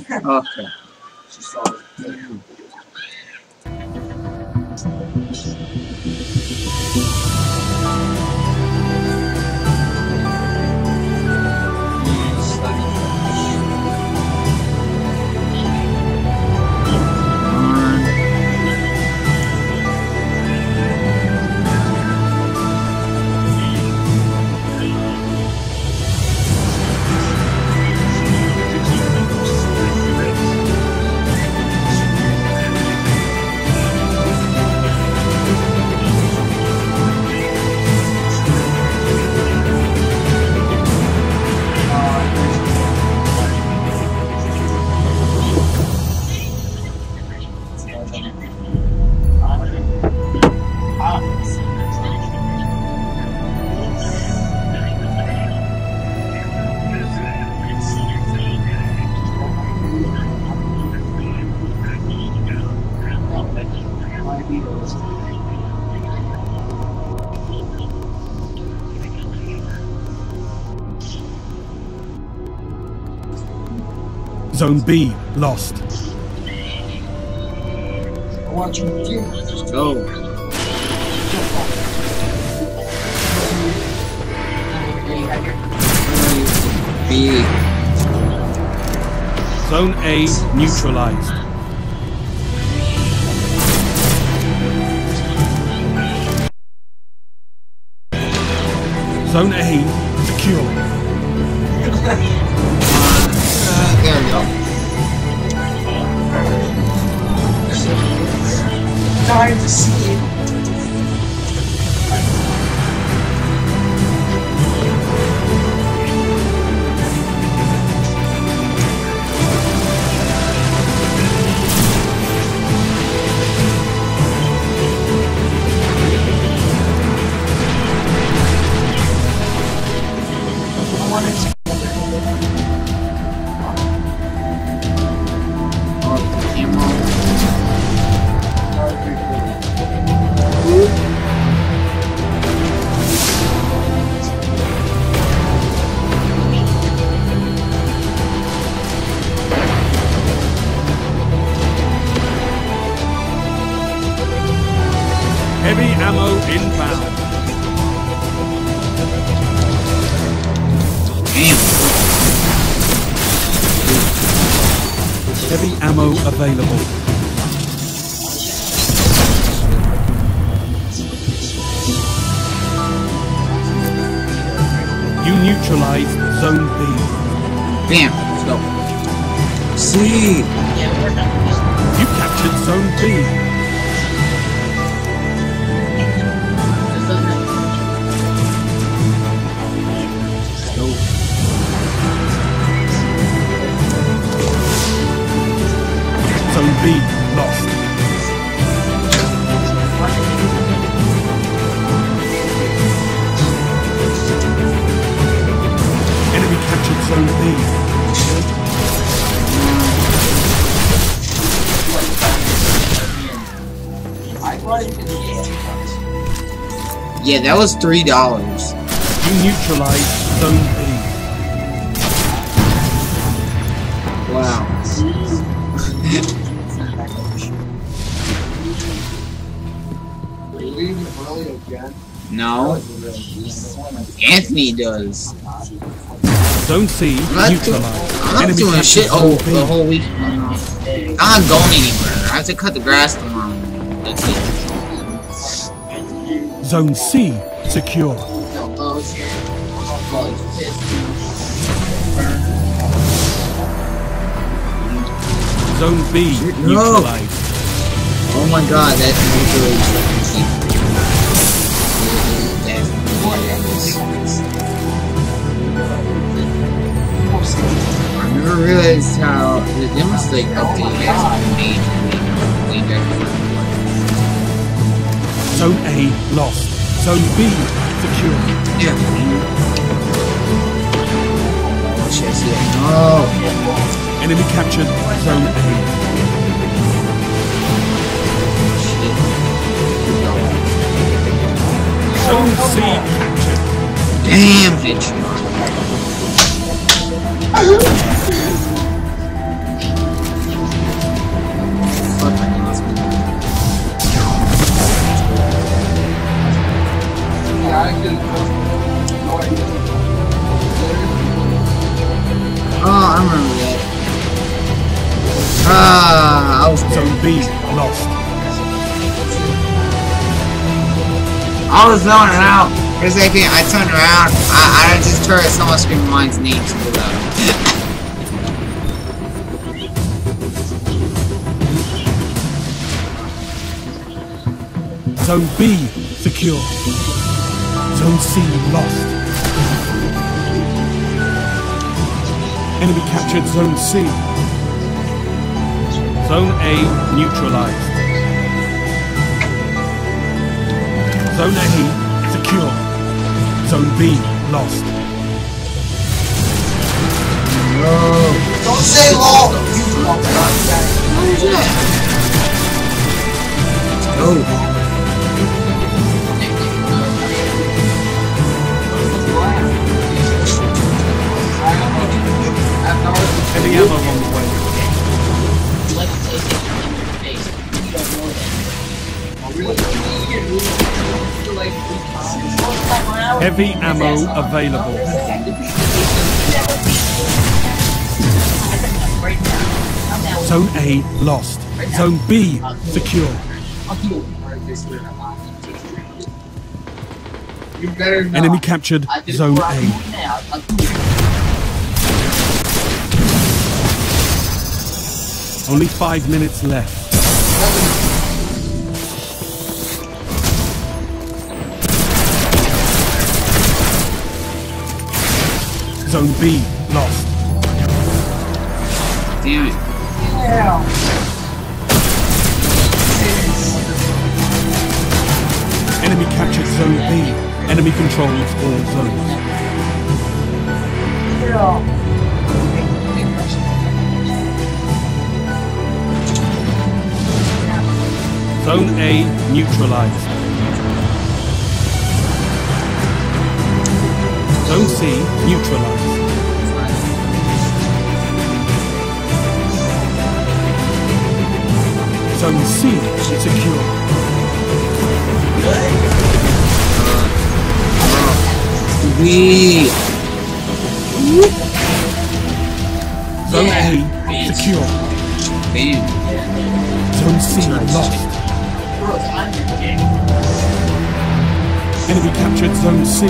Okay. Zone B lost. Let's go. B. Zone A neutralized. Zone A secure. There we go. Time to see it. Heavy ammo inbound. Heavy ammo available. You neutralized Zone B. Bam. Let's go. See. You captured Zone B. Zone B lost. Enemy captured Zone B. Yeah, that was $3. You neutralized Zone B. Wow. No. Anthony does. Zone C neutralized. I'm not doing shit the whole week. I'm not going anywhere. I have to cut the grass tomorrow. That's it. Zone C secure. Zone B neutralized. Oh my god, that's neutralized. I never realized how the demonstrate update has made way back. Zone A lost. Zone B secure. Yeah. Oh shit, I see that. No. Enemy captured Zone A. Zone C captured. Damn, headshot. I was Zone B lost. I was zoning out. For a second, I turned around. I just heard someone screaming mine's name so loud. Zone B secure. Zone C lost. Enemy captured Zone C. Zone A neutralized. Zone A secure. Zone B lost. Don't say all. Oh. Heavy ammo on the way. Heavy ammo available. Zone A lost. Zone B secure. Enemy captured Zone A. Only 5 minutes left. Zone B lost. Damn it. Enemy captured Zone B. Enemy controls all zones. Zone A neutralized. Zone C neutralized. Zone C secure. Zone A secure. Bam. Zone C lost. Enemy captured Zone C.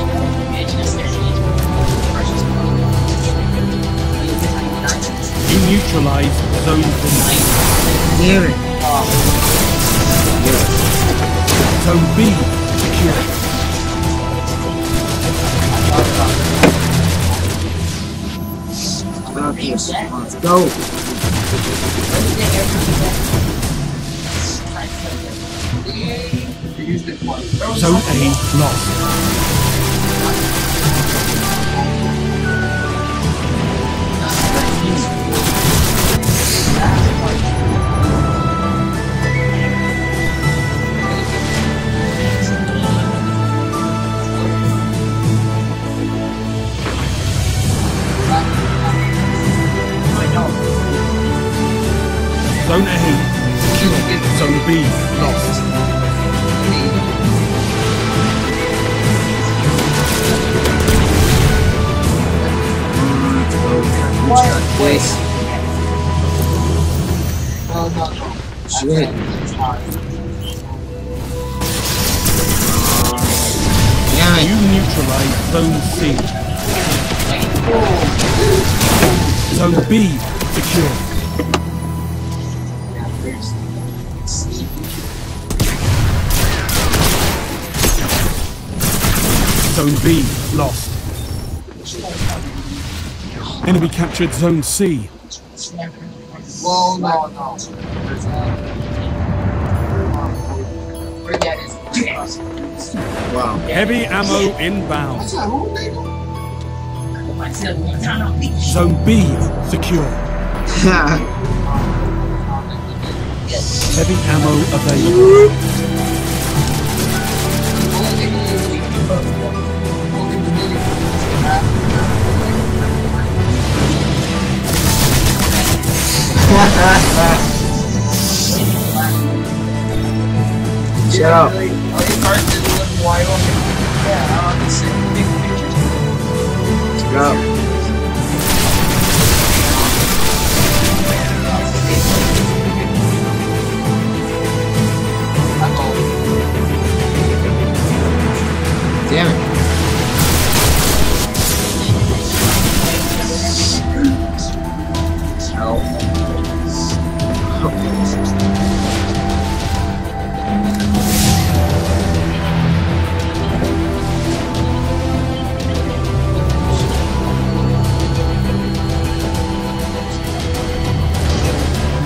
You neutralized Zone B. Damn it. Zone B secure. Let's go. Zone A lost. Zone A secure. Zone B lost. Wait. Shit. Damn it. You neutralized Zone C. Zone B secure. Zone B lost. Enemy captured Zone C. Well, no. Wow. Heavy ammo inbound. Zone B secure. Heavy ammo available. Shut up. Let's go.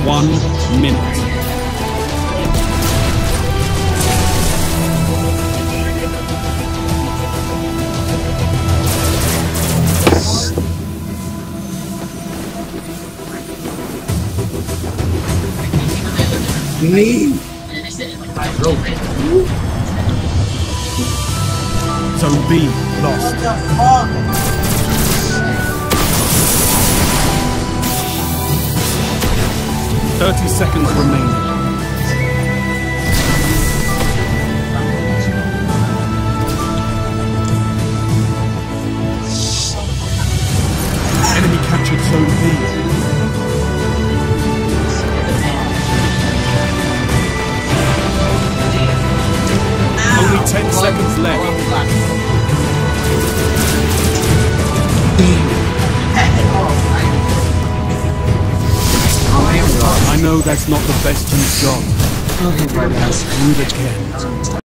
1 minute. Me. Zone B lost. 30 seconds remaining. Enemy captured Zone B. Only 10 seconds left. I know that's not the best you've got. Okay, bye guys. Do it again.